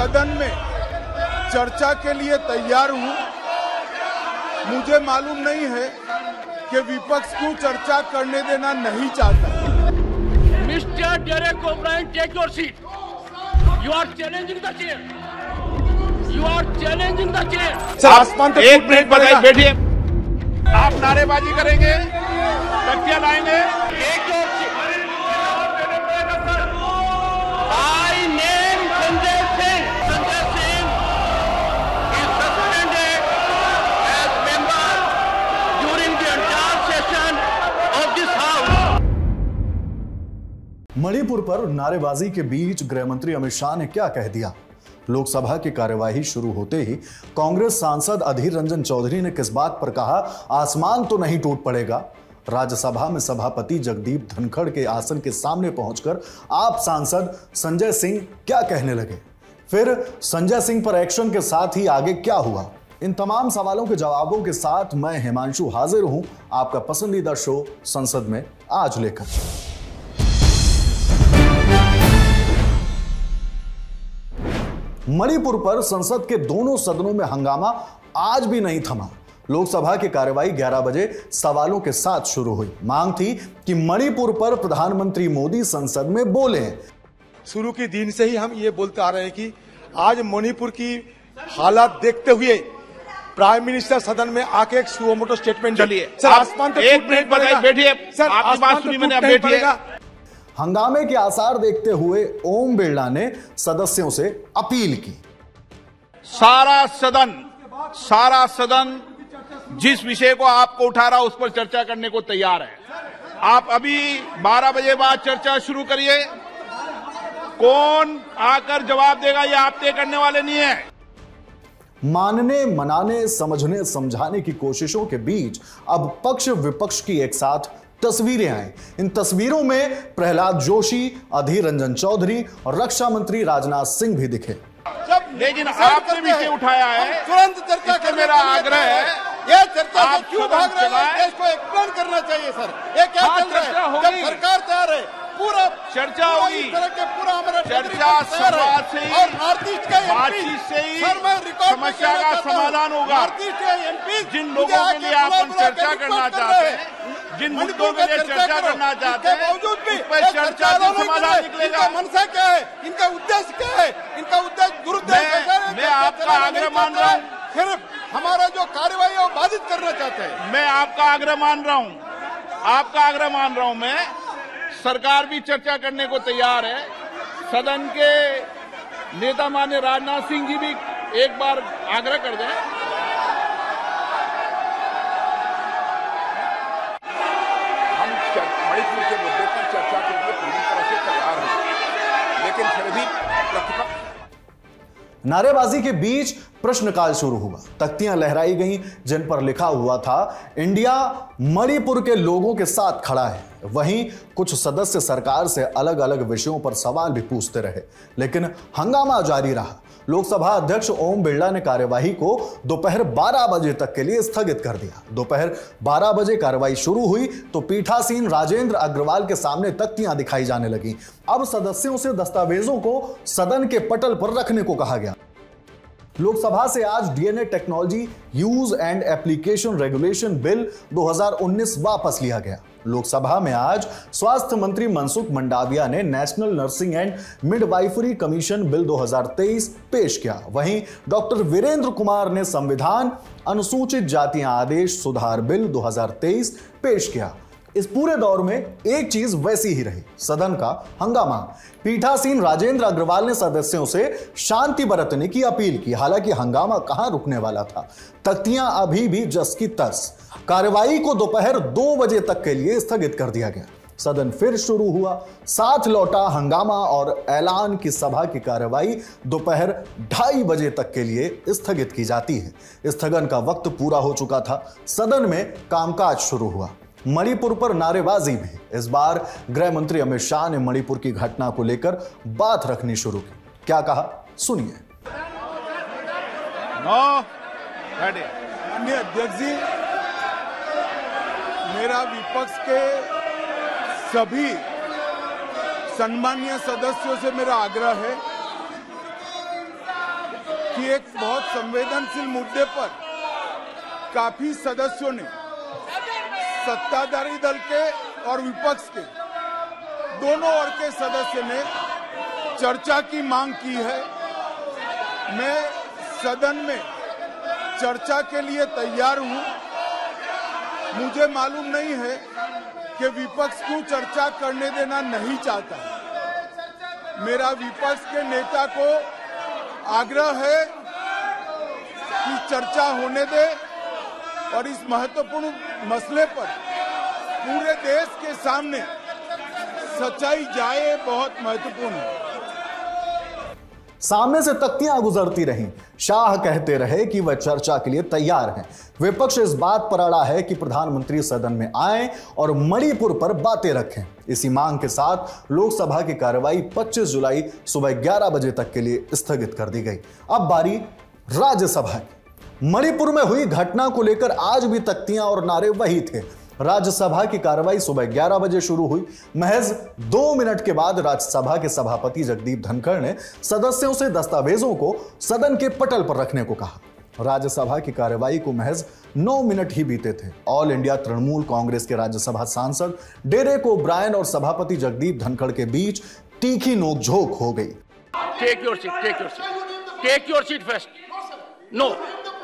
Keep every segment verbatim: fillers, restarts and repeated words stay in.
सदन में चर्चा के लिए तैयार हूं। मुझे मालूम नहीं है कि विपक्ष क्यों चर्चा करने देना नहीं चाहता। Mister Derek O'Brien, take your seat. You are challenging the chair. You are challenging the chair. आसमान तक एक मिनट बताइए, बैठिए। आप नारेबाजी करेंगे, तख्तियां लाएंगे। Take your seat. I name Sanjay Singh. Sanjay Singh is suspended as member during the entire session of this house. Manipur पर नारेबाजी के बीच गृह मंत्री अमित शाह ने क्या कह दिया? लोकसभा की कार्यवाही शुरू होते ही कांग्रेस सांसद अधीर रंजन चौधरी ने किस बात पर कहा आसमान तो नहीं टूट पड़ेगा? राज्यसभा में सभापति जगदीप धनखड़ के आसन के सामने पहुंचकर आप सांसद संजय सिंह क्या कहने लगे? फिर संजय सिंह पर एक्शन के साथ ही आगे क्या हुआ? इन तमाम सवालों के जवाबों के साथ मैं हिमांशु हाजिर हूं आपका पसंदीदा शो संसद में आज लेकर। मणिपुर पर संसद के दोनों सदनों में हंगामा आज भी नहीं थमा। लोकसभा की कार्यवाही ग्यारह बजे सवालों के साथ शुरू हुई। मांग थी कि मणिपुर पर प्रधानमंत्री मोदी संसद में बोले। शुरू के दिन से ही हम ये बोलते आ रहे हैं कि आज मणिपुर की हालात देखते हुए प्राइम मिनिस्टर सदन में आके एक सुओमोटो स्टेटमेंट चलिए। सर आसमान तो एक मिनट बताइए, बैठिए। सर आपकी बात सुनी मैंने, अब बैठिए। हंगामे के आसार देखते हुए ओम बिरला ने सदस्यों से अपील की। सारा सदन सारा सदन जिस विषय को आपको उठा रहा उस पर चर्चा करने को तैयार है। आप अभी बारह बजे बाद चर्चा शुरू करिए। कौन आकर जवाब देगा ये आप तय करने वाले नहीं है। मानने, मनाने, समझने, समझाने की कोशिशों के बीच अब पक्ष विपक्ष की एक साथ तस्वीरें आई। इन तस्वीरों में प्रहलाद जोशी, अधीर रंजन चौधरी और रक्षा मंत्री राजनाथ सिंह भी दिखे। लेकिन आपने विषय उठाया है, तुरंत चर्चा कर मेरा आग्रह है। ये चर्चा आप क्यों भाग रहे हैं? देश को एक्सप्लेन करना चाहिए सर। ये क्या चल रहा है? जब सरकार तैयार है, पूरा चर्चा होगी। पूरा हमारा चर्चा संवाद से ही, और नॉर्थ ईस्ट का बातचीत से ही समस्या का समाधान होगा। जिन लोगों के लिए आप चर्चा करना चाहते हैं, जिन मुद्दों के लिए चर्चा करना चाहते हैं, बावजूद भी उस पर चर्चा से समाधान निकलेगा। मनसा क्या है? इनका उद्देश्य क्या है? इनका उद्देश्य दुरुद्देश्य। मैं आपका आग्रह मान रहा हूँ, सिर्फ हमारा जो कार्यवाही है वो बाधित करना चाहते हैं। मैं आपका आग्रह मान रहा हूँ, आपका आग्रह मान रहा हूँ मैं। सरकार भी चर्चा करने को तैयार है। सदन के नेता माननीय राजनाथ सिंह जी भी एक बार आग्रह कर दें। हम मणिपुर के मुद्दे पर चर्चा के लिए पूरी तरह से तैयार हैं, लेकिन फिर भी प्रतिपक्ष। नारेबाजी के बीच प्रश्नकाल शुरू हुआ। तख्तियां लहराई गईं जिन पर लिखा हुआ था इंडिया मणिपुर के लोगों के साथ खड़ा है। वहीं कुछ सदस्य सरकार से अलग अलग विषयों पर सवाल भी पूछते रहे, लेकिन हंगामा जारी रहा। लोकसभा अध्यक्ष ओम बिरला ने कार्यवाही को दोपहर बारह बजे तक के लिए स्थगित कर दिया। दोपहर बारह बजे कार्यवाही शुरू हुई तो पीठासीन राजेंद्र अग्रवाल के सामने तख्तियां दिखाई जाने लगी। अब सदस्यों से दस्तावेजों को सदन के पटल पर रखने को कहा गया। लोकसभा से आज DNA technology use and application regulation bill दो हज़ार उन्नीस वापस लिया गया। लोकसभा में आज स्वास्थ्य मंत्री मनसुख मंडाविया ने national nursing and midwifery commission bill दो हज़ार तेईस पेश किया। वहीं डॉक्टर वीरेंद्र कुमार ने संविधान अनुसूचित जातियां आदेश सुधार बिल दो हज़ार तेईस पेश किया। इस पूरे दौर में एक चीज वैसी ही रही, सदन का हंगामा। पीठासीन राजेंद्र अग्रवाल ने सदस्यों से शांति बरतने की अपील की। हालांकि हंगामा कहां रुकने वाला था, तख्तियां अभी भी जस की तस। कार्यवाही को दोपहर दो बजे तक के लिए स्थगित कर दिया गया। सदन फिर शुरू हुआ, साथ लौटा हंगामा और ऐलान की सभा की कार्यवाही दोपहर ढाई बजे तक के लिए स्थगित की जाती है। स्थगन का वक्त पूरा हो चुका था। सदन में कामकाज शुरू हुआ। मणिपुर पर नारेबाजी भी। इस बार गृह मंत्री अमित शाह ने मणिपुर की घटना को लेकर बात रखनी शुरू की। क्या कहा, सुनिए। माननीय अध्यक्ष जी, मेरा विपक्ष के सभी सम्मानीय सदस्यों से मेरा आग्रह है कि एक बहुत संवेदनशील मुद्दे पर काफी सदस्यों ने सत्ताधारी दल के और विपक्ष के दोनों ओर के सदस्य ने चर्चा की मांग की है। मैं सदन में चर्चा के लिए तैयार हूं। मुझे मालूम नहीं है कि विपक्ष क्यों चर्चा करने देना नहीं चाहता। मेरा विपक्ष के नेता को आग्रह है कि चर्चा होने दे और इस महत्वपूर्ण मसले पर पूरे देश के सामने सच्चाई जाए, बहुत महत्वपूर्ण है। सामने से तख्तियां गुजरती रहीं। शाह कहते रहे कि वह चर्चा के लिए तैयार हैं। विपक्ष इस बात पर अड़ा है कि प्रधानमंत्री सदन में आएं और मणिपुर पर बातें रखें। इसी मांग के साथ लोकसभा की कार्रवाई पच्चीस जुलाई सुबह ग्यारह बजे तक के लिए स्थगित कर दी गई। अब बारी राज्यसभा की। मणिपुर में हुई घटना को लेकर आज भी तख्तियां और नारे वही थे। राज्यसभा की कार्रवाई सुबह ग्यारह बजे शुरू हुई। महज दो मिनट के बाद राज्यसभा के सभापति जगदीप धनखड़ ने सदस्यों से दस्तावेजों को सदन के पटल पर रखने को कहा। राज्यसभा की कार्रवाई को महज नौ मिनट ही बीते थे। ऑल इंडिया तृणमूल कांग्रेस के राज्यसभा सांसद डेरेक ओब्रायन और सभापति जगदीप धनखड़ के बीच तीखी नोकझोंक हो गई। Take your seat, take your seat, take your seat first. No,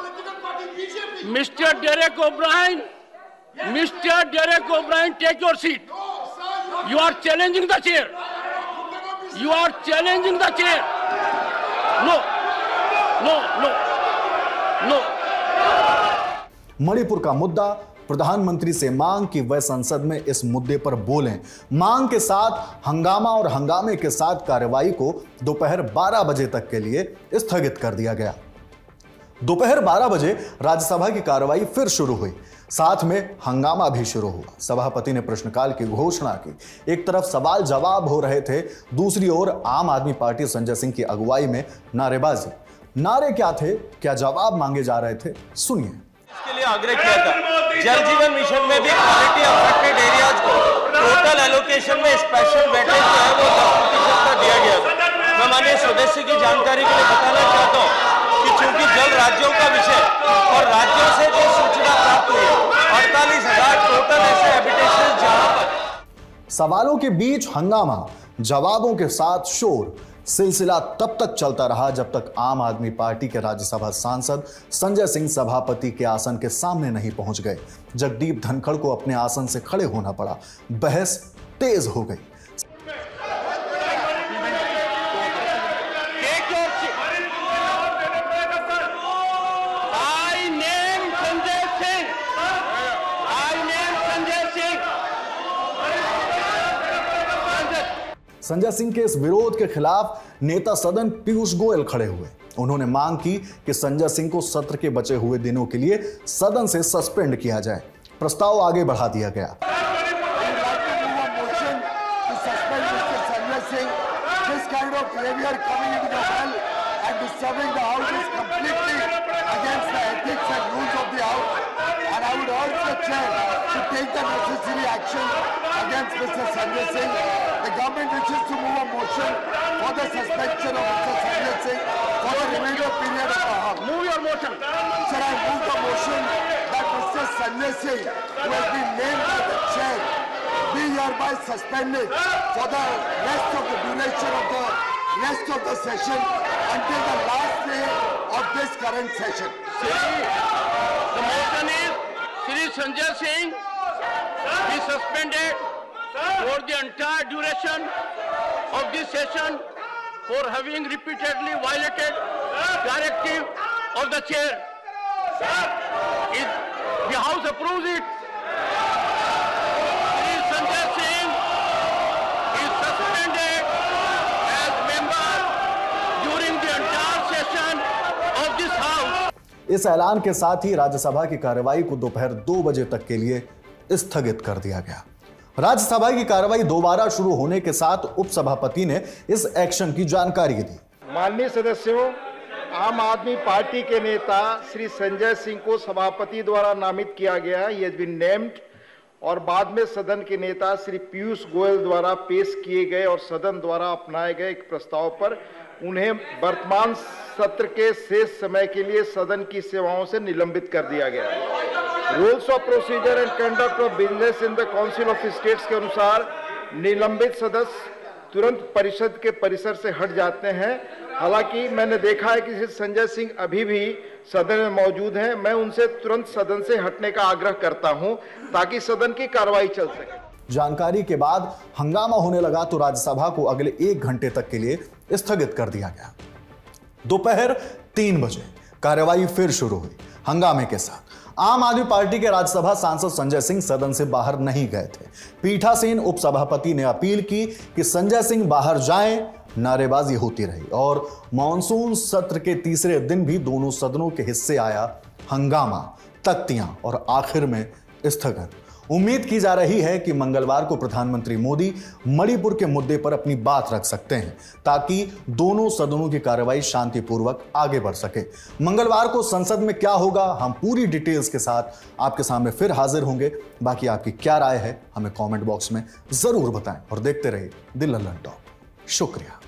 mister Derek O'Brien, Mister Derek O'Brien, take your seat. You are challenging the chair. You are challenging the chair. No, no, no, no. Manipur का मुद्दा, प्रधानमंत्री से मांग कि वह संसद में इस मुद्दे पर बोलें। मांग के साथ हंगामा और हंगामे के साथ कार्रवाई को दोपहर बारह बजे तक के लिए स्थगित कर दिया गया। दोपहर बारह बजे राज्यसभा की कार्रवाई फिर शुरू हुई। साथ में हंगामा भी शुरू हुआ। सभापति ने प्रश्नकाल की घोषणा की। एक तरफ सवाल जवाब हो रहे थे, दूसरी ओर आम आदमी पार्टी संजय सिंह की अगुवाई में नारेबाजी। नारे क्या थे, क्या जवाब मांगे जा रहे थे, सुनिए। इसके लिए आग्रह किया था। जल जीवन मिशन में भी क्वालिटी अफेक्टेड एरियाज को टोटल एलोकेशन में स्पेशल वेटेज जो है वो दस प्रतिशत का दिया गया था। मैं माननीय सदस्य की जानकारी के लिए बताना चाहता हूँ कि चूंकि जल राज्यों का विषय और राज्यों से जो सूचना प्राप्त हुई है, अड़तालीस हजार टोटल ऐसे हैबिटेशन जहां पर सवालों के बीच हंगामा, जवाबों के साथ शोर। सिलसिला तब तक चलता रहा जब तक आम आदमी पार्टी के राज्यसभा सांसद संजय सिंह सभापति के आसन के सामने नहीं पहुंच गए। जगदीप धनखड़ को अपने आसन से खड़े होना पड़ा। बहस तेज हो गई। संजय सिंह के इस विरोध के खिलाफ नेता सदन पीयूष गोयल खड़े हुए। उन्होंने मांग की कि संजय सिंह को सत्र के बचे हुए दिनों के लिए सदन से सस्पेंड किया जाए। प्रस्ताव आगे बढ़ा दिया गया। The government wishes to move a motion for the suspension of Mister Sanjay Singh for the remainder period of the House. Move your motion. Sir, I move the motion that Mister Sanjay Singh, who has been named by the chair, be hereby suspended for the rest of the duration of the rest of the session until the last day of this current session. See, the motion is Shri Sanjay Singh be suspended for the entire duration of this session for having repeatedly violated directive of the chair. If the House approves it, Shri Sanjay Singh is suspended as member during the entire session of this House. इस ऐलान के साथ ही राज्यसभा की कार्रवाई को दोपहर दो बजे तक के लिए स्थगित कर दिया गया। राज्यसभा की कार्रवाई दोबारा शुरू होने के साथ उपसभापति ने इस एक्शन की जानकारी दी। माननीय सदस्यों, आम आदमी पार्टी के नेता श्री संजय सिंह को सभापति द्वारा नामित किया गया। ही हैज बीन नेम्ड और बाद में सदन के नेता श्री पीयूष गोयल द्वारा पेश किए गए और सदन द्वारा अपनाए गए एक प्रस्ताव पर उन्हें वर्तमान सत्र के शेष समय के लिए सदन की सेवाओं से निलंबित कर दिया गया है। Rules of procedure and conduct of business in the council of states के अनुसार निलंबित सदस्य तुरंत परिषद के परिसर से हट जाते हैं। हालांकि मैंने देखा है कि संजय सिंह अभी भी सदन में मौजूद हैं। मैं उनसे तुरंत सदन से हटने का आग्रह करता हूं ताकि सदन की कार्रवाई चल सके। जानकारी के बाद हंगामा होने लगा तो राज्यसभा को अगले एक घंटे तक के लिए स्थगित कर दिया गया। दोपहर तीन बजे कार्यवाही फिर शुरू हुई हंगामे के साथ। आम आदमी पार्टी के राज्यसभा सांसद संजय सिंह सदन से बाहर नहीं गए थे। पीठासीन उपसभापति ने अपील की कि संजय सिंह बाहर जाएं। नारेबाजी होती रही और मॉनसून सत्र के तीसरे दिन भी दोनों सदनों के हिस्से आया हंगामा, तख्तियां और आखिर में स्थगन। उम्मीद की जा रही है कि मंगलवार को प्रधानमंत्री मोदी मणिपुर के मुद्दे पर अपनी बात रख सकते हैं ताकि दोनों सदनों की कार्रवाई शांतिपूर्वक आगे बढ़ सके। मंगलवार को संसद में क्या होगा, हम पूरी डिटेल्स के साथ आपके सामने फिर हाजिर होंगे। बाकी आपकी क्या राय है हमें कमेंट बॉक्स में जरूर बताएं और देखते रहिए द लल्लन टॉक। शुक्रिया।